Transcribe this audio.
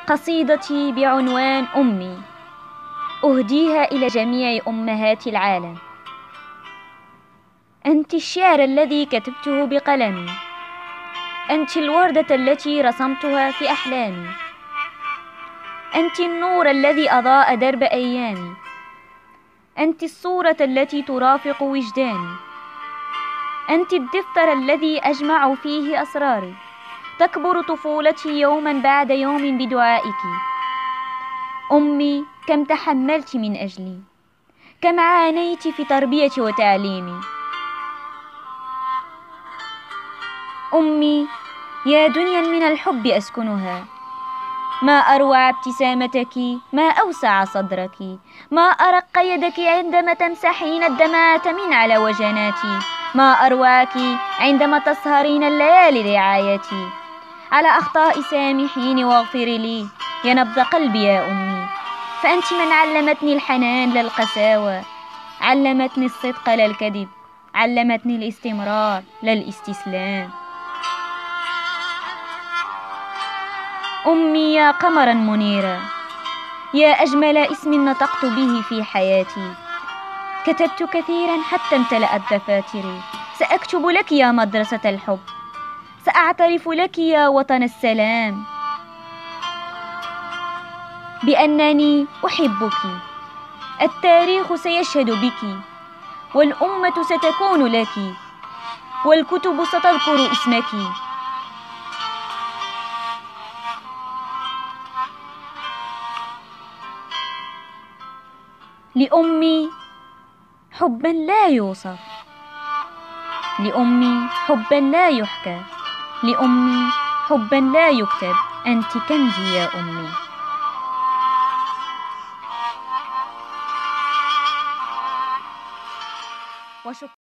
قصيدتي بعنوان أمي، أهديها إلى جميع أمهات العالم. أنت الشعر الذي كتبته بقلمي، أنت الوردة التي رسمتها في أحلامي، أنت النور الذي أضاء درب أيامي، أنت الصورة التي ترافق وجداني، أنت الدفتر الذي أجمع فيه أسراري. تكبر طفولتي يوما بعد يوم بدعائك. أمي، كم تحملت من أجلي، كم عانيت في تربيتي وتعليمي. أمي، يا دنيا من الحب أسكنها، ما أروع ابتسامتك، ما أوسع صدرك، ما أرق يدك عندما تمسحين الدمعة من على وجناتي، ما أروعك عندما تسهرين الليالي رعايتي. على أخطاء سامحيني واغفري لي يا نبض قلبي يا أمي، فأنت من علمتني الحنان لا القساوة، علمتني الصدق لا الكذب، علمتني الاستمرار لا الاستسلام. أمي يا قمرا منيرا، يا أجمل اسم نطقت به في حياتي، كتبت كثيرا حتى امتلأت دفاتري. سأكتب لك يا مدرسة الحب، سأعترف لك يا وطن السلام بأنني أحبك. التاريخ سيشهد بك، والأمة ستكون لك، والكتب ستذكر اسمك. لأمي حبا لا يوصف، لأمي حبا لا يحكى، لأمي حبا لا يكتب. أنت كنزي يا أمي. وشكرا.